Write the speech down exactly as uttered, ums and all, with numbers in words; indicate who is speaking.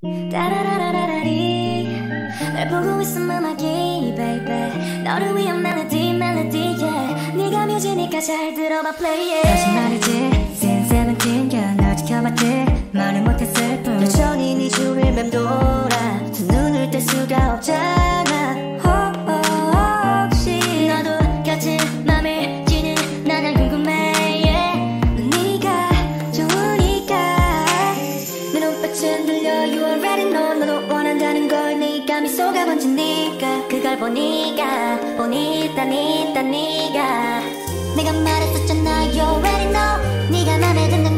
Speaker 1: 다라라라라리 날 보고 있음 음악이 baby 너를 위한 멜로디 멜로디 yeah 네가 뮤지니까 잘 들어봐 play it 다시 말이지 since seventeen 널 지켜봤지 말을 못했을 뿐 여전히 네 주위를 맴돌아 두 눈을 뗄 수가 없잖아 혹시 너도 같은 맘을 지는 나는 궁금해 yeah. 네가 좋으니까 내 눈빛은 들려 you already know 너도 원한다는 걸 네가 미소가 번지니까 그걸 보니까 보니까 니까 네가 내가 말했었잖아 you already know 네가 맘에 드는